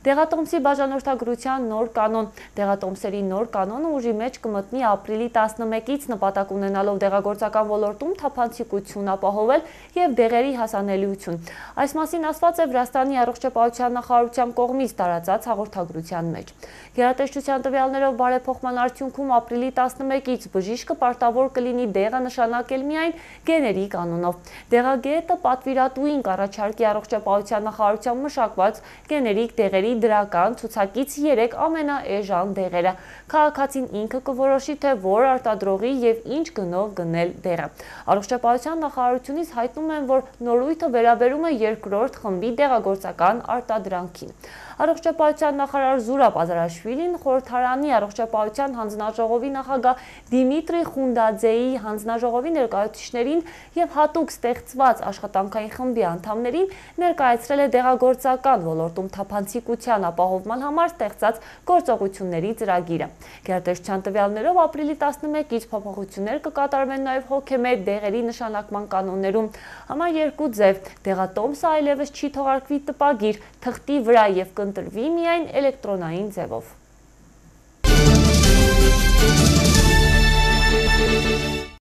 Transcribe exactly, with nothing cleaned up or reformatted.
Դեղատոմսի բաժանորդագրության նոր կանոն։ Դեղատոմսերի նոր կանոնը ուժի մեջ կմտնի ապրիլի տասնմեկից նպատակ ունենալով դեղագործական ոլորտում թափանցիկություն ապահովել եւ դեղերի հասանելիություն։ Այս մասին ասված է Վրաստանի առողջապահության նախարարության կողմից տարածած հաղորդագրության մեջ։ Գերատեսչության տվյալներով բարեփոխման արդյունքում ապրիլի տասնմեկից բժիշկը պարտավոր կլինի դեղը նշանակել միայն գեների կանոնով։ Դեղագետը պատվիրատուին կառաջարկի առողջապահության նախարարության մշակված գեներիկ դեղերի դրական ցուցակից երեք ամենաէժան դեղերը։ Քաղաքացին ինքը կորոշի, թե որ արտադրողի եւ ինչ գնով գնել դեղը։ Առողջապահության նախարարությունից հայտնում են, որ նորույթը վերաբերում է երկրորդ խմբի դեղագործական արտադրանքին։ Առողջապահության նախարար Զուրաբ Ազարաշվիլին խորհրդարանի առողջապահության հանձնաժողովի նախագահ Դիմիտրի Խունդաձեի հանձնաժողովի ներկայացուցիչներին եւ հատուկ ստեղծված աշխատանքային խմբի անդամներին ներկայացրել է դեղագործական ոլորտում թափանցիկության ապահովման համար ստեղծած գործողությունների ծրագիրը։ Գերատեսչության տվյալներով ապրիլի տասնմեկից փոփոխություններ կկատարվեն նաև հոգեմետ դեղերի նշանակման կանոններում։ Համար երկու ձև դեղատոմսը այլևս չի թողարկվի տպագիր, թղթի վրա եւ կընտրվի միայն էլեկտրոնային ձևով։